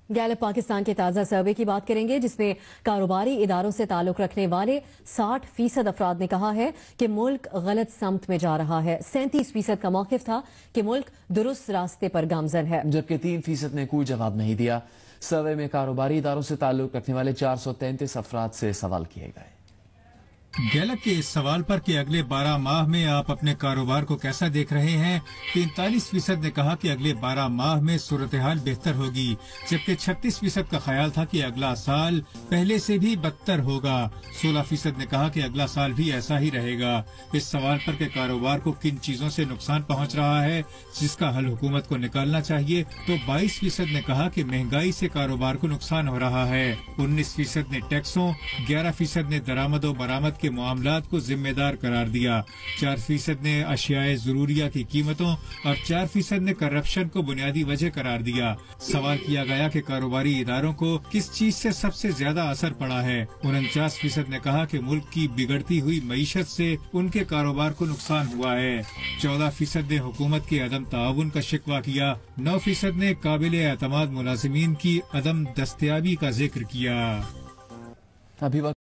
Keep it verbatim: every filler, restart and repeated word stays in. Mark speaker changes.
Speaker 1: Gallup Pakistan के ताज़ा सर्वे की बात करेंगे, जिसमें कारोबारी इदारों से ताल्लुक रखने वाले साठ फीसद अफराद ने कहा है कि मुल्क गलत समत में जा रहा है। सैंतीस फीसद का मौक़िफ़ था कि मुल्क दुरुस्त रास्ते पर गामजन है,
Speaker 2: जबकि तीन फीसद ने कोई जवाब नहीं दिया। सर्वे में कारोबारी इदारों से ताल्लुक रखने वाले चार सौ तैंतीस अफराद से सवाल किए गए।
Speaker 3: गैलप के इस सवाल पर कि अगले बारह माह में आप अपने कारोबार को कैसा देख रहे हैं, तैंतालीस फीसद ने कहा कि अगले बारह माह में सूरत हाल बेहतर होगी, जबकि छत्तीस फीसद का ख्याल था कि अगला साल पहले से भी बदतर होगा। सोलह फीसद ने कहा कि अगला साल भी ऐसा ही रहेगा। इस सवाल पर कि कारोबार को किन चीजों से नुकसान पहुंच रहा है जिसका हल हुकूमत को निकालना चाहिए, तो बाईस फीसद ने कहा कि महंगाई से कारोबार को नुकसान हो रहा है। उन्नीस फीसद ने टैक्सों, ग्यारह फीसद ने दरामद और बरामद के मामलात को जिम्मेदार करार दिया, चार फीसद ने अशियाए जरूरिया की कीमतों और चार फीसद ने करप्शन को बुनियादी वजह करार दिया। सवाल किया गया कि कारोबारी इदारों को किस चीज से सबसे ज्यादा असर पड़ा है। उनचास फीसद ने कहा कि मुल्क की बिगड़ती हुई मईशत से उनके कारोबार को नुकसान हुआ है। चौदह फीसद ने हुकूमत के अदम ताउन का शिकवा किया। नौ फीसद ने काबिल एतमाद मुलाजिमीन की अदम दस्तयाबी का जिक्र किया।
Speaker 2: अभी